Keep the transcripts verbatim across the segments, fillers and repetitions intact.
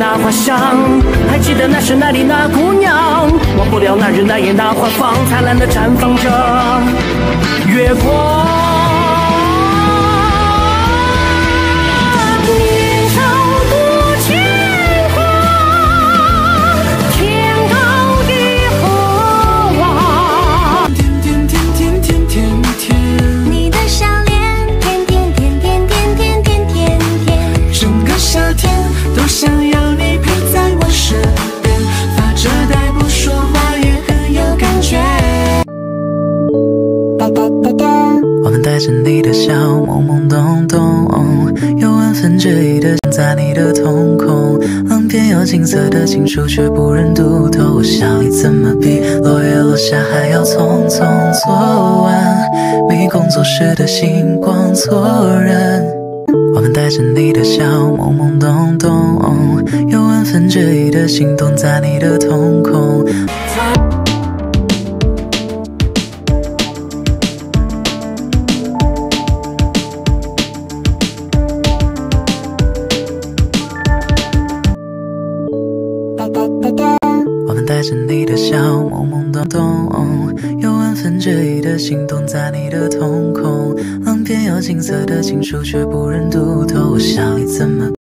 那花香，还记得那是哪里那姑娘，忘不了那日那夜那花房，灿烂的绽放着月光。年少多牵挂，天高地厚啊！ 甜甜甜甜甜甜甜， 你的笑脸甜甜甜甜甜甜甜甜甜， 整个夏天都想要你陪在我身边，发着呆不说话也很有感觉。 哒哒哒哒。 我们带着你的笑，懵懵懂懂，有万分之一的想在你的瞳孔，旁边有金色的情书，却不忍读透。我想你怎么比落叶落下还要匆匆？昨晚迷工作时的星光错认。我们带着你的笑，懵懵懂懂，有万分之一的心动在你的瞳孔。我们带着你的笑，懵懵懂懂，有万分之一的心动在你的瞳孔，旁边有金色的情书，却不忍读透。我想你怎么？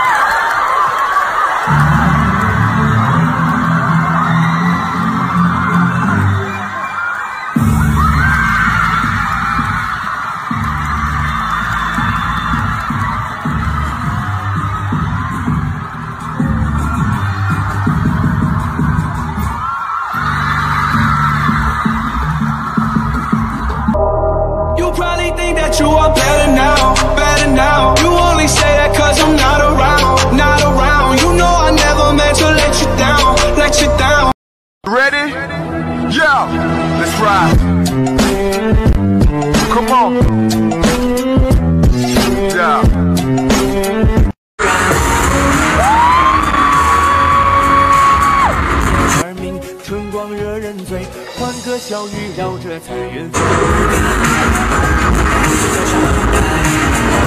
You are better now, better now. You only say that cause I'm not around, not around. You know I never meant to let you down, let you down. Ready? Yeah, let's ride. Come on. Yeah. 而明春光惹人醉，欢歌笑语绕着彩云飞。